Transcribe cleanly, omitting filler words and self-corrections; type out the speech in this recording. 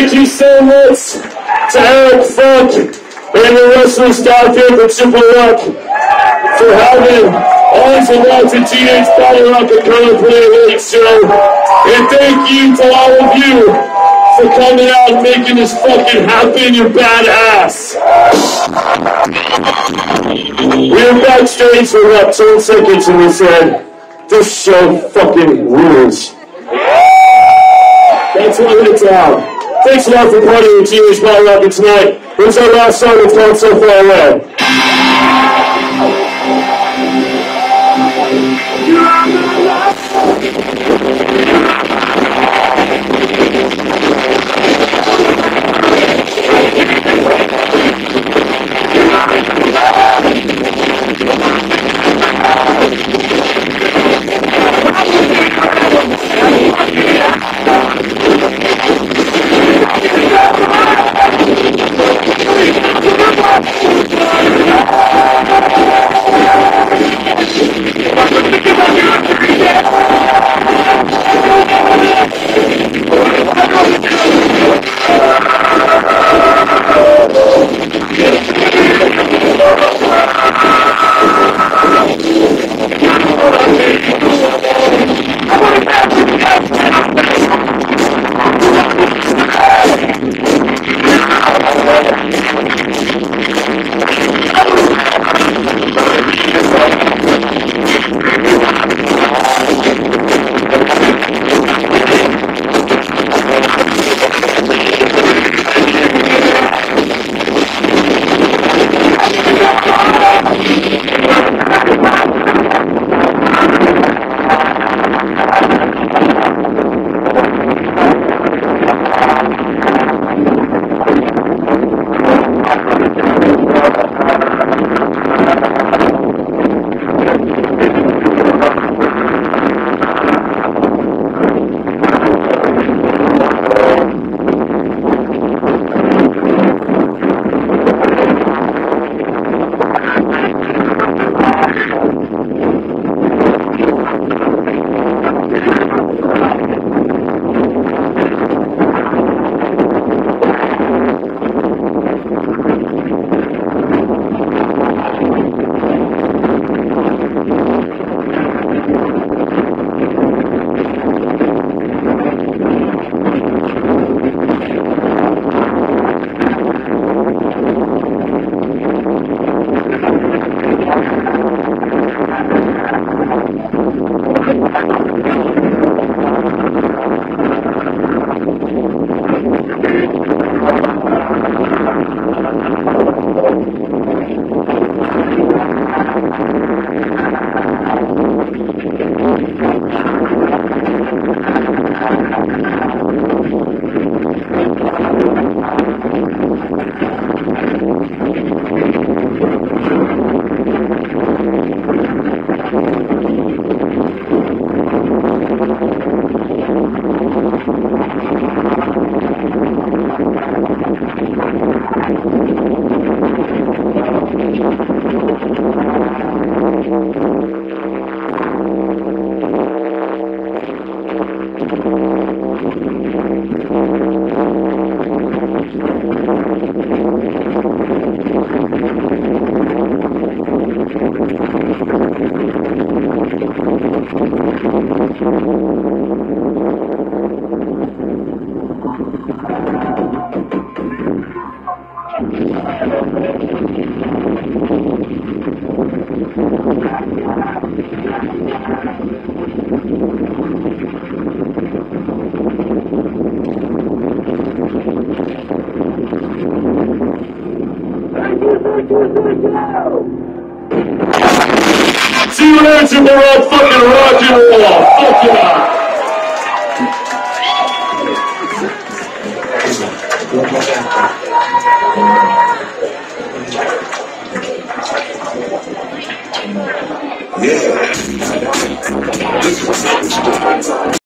Thank you so much to Eric Funk and the wrestling staff here from Triple Rock for having Always a Watch Teenage Battle Rock and Color Play Late Show. And thank you to all of you for coming out and making this fucking happen, you badass. We were backstage for about 10 seconds and we said, this show fucking rules. That's what it's out. Thanks a lot for partying with Teenage Battle Rocket tonight. Here's our last song, it's called So Far Away. See you later, we're all fucking rock and roll. Fuck yeah.